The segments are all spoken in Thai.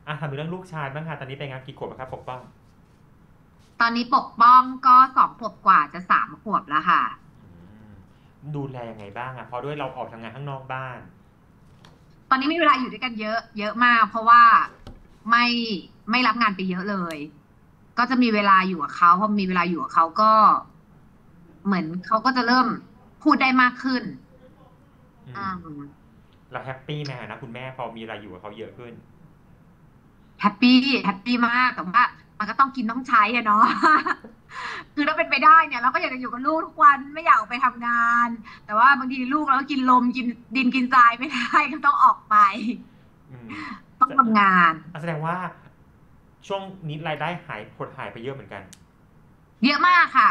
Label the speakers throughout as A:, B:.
A: ทำเรื่องลูกชายบ้างค่ะตอนนี้เป็นไงกี่ขวบแล้วครับปกป้อง
B: ตอนนี้ปกป้องก็2 ขวบกว่าจะ3 ขวบแล้วค่ะ
A: อืมดูแลยังไงบ้างเพราะด้วยเราออกทำงานข้างนอกบ้าน
B: ตอนนี้มีเวลาอยู่ด้วยกันเยอะเยอะมากเพราะว่าไม่ไม่รับงานไปเยอะเลยก็จะมีเวลาอยู่กับเขาพอมีเวลาอยู่กับเขาก็เหมือนเขาก็จะเริ่มพูดได้มากขึ้น
A: อื
B: อื
A: ม
B: ม
A: เราแฮปปี้ไหมนะคุณแม่พอมีอะไรอยู่กับเขาเยอะขึ้น
B: แฮปปี้แฮปปี้มากแต่ว่ามันก็ต้องกินต้องใช้อะเนาะคือถ้าเป็นไปได้เนี่ยเราก็อยากจะอยู่กับลูกทุกวันไม่อยากออกไปทำงานแต่ว่าบางทีลูกเราก็กินลมกินดินกินทรายไม่ได้ก็ต้องออกไป
A: อืม
B: ต้อง
A: จะ
B: ทำงาน
A: แสดงว่าช่วงนี้รายได้หดหายไปเยอะเหมือนกัน
B: เยอะมากค่ะ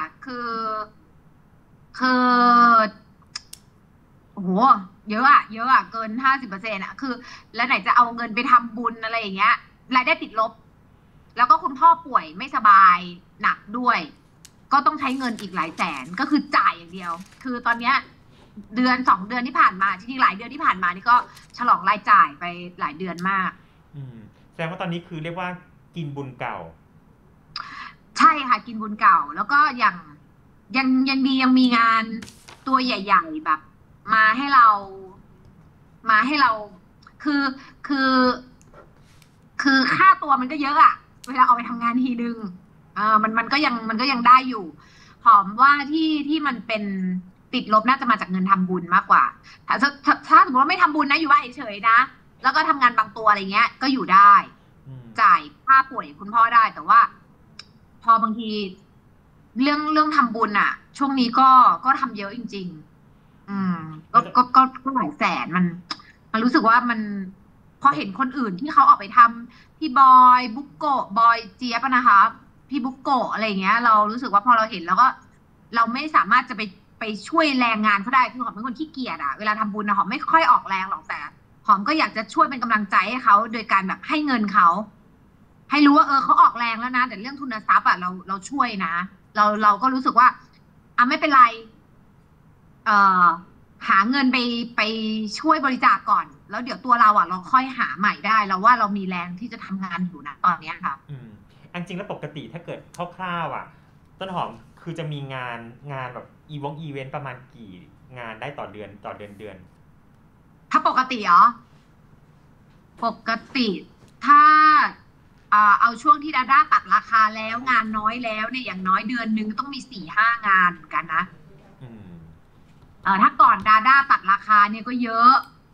B: คือโอ้โหเยอะอะเยอะอะเกิน50%อะคือแล้วไหนจะเอาเงินไปทำบุญอะไรอย่างเงี้ยรายได้ติดลบแล้วก็คุณพ่อป่วยไม่สบายหนักด้วย ก็ต้องใช้เงินอีกหลายแสนก็คือจ่ายอย่างเดียวคือตอนเนี้ย1-2 เดือนที่ผ่านมาจริงๆหลายเดือนที่ผ่านมานี่ก็ฉลองรายจ่ายไปหลายเดือนมาก
A: อืมแสดงว่าตอนนี้คือเรียกว่ากินบุญเก่า
B: ใช่ค่ะกินบุญเก่าแล้วก็ยังดียังมีงานตัวใหญ่ๆแบบมาให้เรามาให้เราคือคือคือค่าตัวมันก็เยอะอะเวลาเอาไปทำงานทีนึงมันก็ยังได้อยู่หอมว่าที่มันเป็นติดลบน่าจะมาจากเงินทำบุญมากกว่าถ้าสมมติว่าไม่ทำบุญนะอยู่บ้านเฉยๆนะแล้วก็ทำงานบางตัวอะไรเงี้ยก็อยู่ได้
A: อืม
B: จ่ายค่าป่วยคุณพ่อได้แต่ว่าพอบางทีเรื่องทำบุญอ่ะช่วงนี้ก็ทำเยอะจริงๆก็
A: ก็จะ
B: ก็หลายแสนมันรู้สึกว่ามันพอ
A: ก็
B: เห็นคนอื่นที่เขาออกไปทำพี่บอยบุ๊กโกะบอยเจี๊ยบอะนะคะพี่บุ๊กโกะอะไรอย่างเงี้ยเรารู้สึกว่าพอเราเห็นแล้วก็เราไม่สามารถจะไปช่วยแรงงานเขาได้คือหอมเป็นคนขี้เกียจอะเวลาทำบุญนะหอมไม่ค่อยออกแรงหรอกแต่หอมก็อยากจะช่วยเป็นกำลังใจให้เขาโดยการแบบให้เงินเขาให้รู้ว่าเขาออกแรงแล้วนะแต่เรื่องทุนทรัพย์อะเราช่วยนะเราก็รู้สึกว่าไม่เป็นไร เอ่อหาเงินไปช่วยบริจาคก่อนแล้วเดี๋ยวตัวเราเราค่อยหาใหม่ได้เราว่าเรามีแรงที่จะทำงานอยู่นะตอนเนี้ยค่ะ
A: อืมอันจริงแล้วปกติถ้าเกิดคร่าวๆต้นหอมคือจะมีงานแบบอีเวนต์ประมาณกี่งานได้ต่อเดือน
B: ถ้าปกติเหรอปกติถ้าเอาช่วงที่ดาด้าตัดราคาแล้วงานน้อยแล้วเนี่ยอย่างน้อยเดือนหนึ่งต้องมี4-5 งานเหมือนกันนะ
A: อืม
B: ถ้าก่อนดาด้าตัดราคาเนี่ยก็เยอะ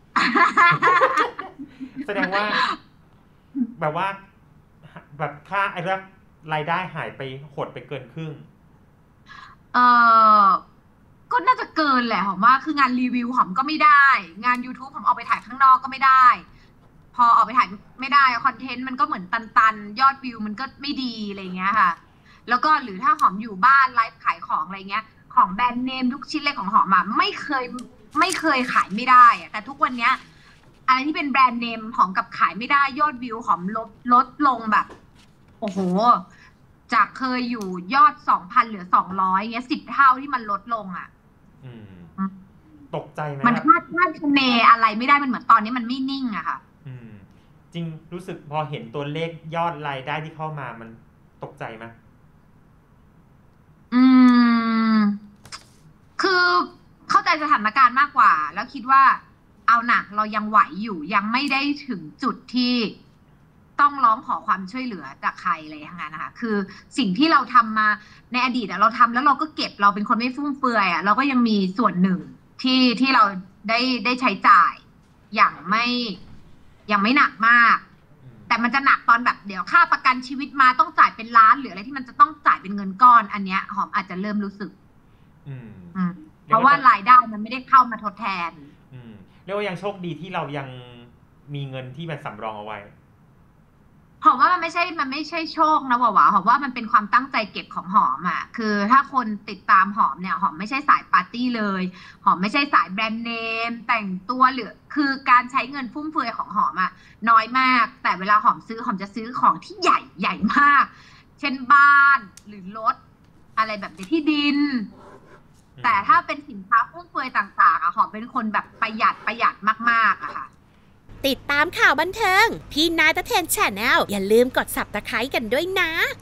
A: แสดงว่าแบบว่าแบบค่าไอ้เรื่องรายได้หายไปหดไปเกินครึ่ง
B: เออก็น่าจะเกินแหละหอมว่าคืองานรีวิวหอมก็ไม่ได้งาน YouTube หอมเอาไปถ่ายข้างนอกก็ไม่ได้พอออกไปถ่ายไม่ได้คอนเทนต์มันก็เหมือนตันๆยอดวิวมันก็ไม่ดีอะไรเงี้ยค่ะแล้วก็หรือถ้าหอมอยู่บ้านไลฟ์ขายของอะไรเงี้ยของแบรนด์เนมทุกชิ้นเลยของหอมอ่ะไม่เคยขายไม่ได้อะแต่ทุกวันเนี้ยอะไรที่เป็นแบรนด์เนมหอมกับขายไม่ได้ยอดวิวหอมลดลงแบบโอ้โห จากเคยอยู่ยอด2,000เหลือ200เงี้ย10 เท่าที่มันลดลงอ่ะ
A: อืม
B: อืม
A: ตกใจไหม
B: มัน
A: แบบ
B: คาดคะเนอะไรไม่ได้มันเหมือนตอนนี้มันไม่นิ่งอะค่ะ
A: อืมจริงรู้สึกพอเห็นตัวเลขยอดรายได้ที่เข้ามามันตกใจไหม
B: อืมคือเข้าใจสถานการณ์มากกว่าแล้วคิดว่าเอาหนักเรายังไหวอยู่ยังไม่ได้ถึงจุดที่ต้องร้องขอความช่วยเหลือจากใครอะไรทั้งนั้นนะคะคือสิ่งที่เราทำมาในอดีตอะเราทำแล้วเราก็เก็บเราเป็นคนไม่ฟุ่มเฟือยอะเราก็ยังมีส่วนหนึ่งที่เราได้ใช้จ่ายอย่างไม่หนักมาก
A: อืม
B: แต่มันจะหนักตอนแบบเดี๋ยวค่าประกันชีวิตมาต้องจ่ายเป็นล้านหรืออะไรที่มันจะต้องจ่ายเป็นเงินก้อนอันเนี้ยหอมอาจจะเริ่มรู้สึก
A: อืม
B: อืมเพ
A: เรียกว่าตอน
B: ราะว่ารายได้มันไม่ได้เข้ามาทดแทน
A: อืมเรียกว่ายังโชคดีที่เรายังมีเงินที่มันสำรองเอาไว้
B: หอมว่ามันไม่ใช่โชคนะหว่าหอมว่ามันเป็นความตั้งใจเก็บของหอมอ่ะคือถ้าคนติดตามหอมเนี่ยหอมไม่ใช่สายปาร์ตี้เลยหอมไม่ใช่สายแบรนด์เนมแต่งตัวหรือคือการใช้เงินฟุ่มเฟือยของหอมอ่ะน้อยมากแต่เวลาหอมซื้อหอมจะซื้อของที่ใหญ่ใหญ่มากเช่นบ้านหรือรถอะไรแบบในที่ดิน
A: อืม
B: แต่ถ้าเป็นสินค้าฟุ่มเฟือยต่างๆอะหอมเป็นคนแบบประหยัดมากๆอะค่ะ
C: ติดตามข่าวบันเทิงพี่นายตะเทนแชนแนลอย่าลืมกด Subscribe กันด้วยนะ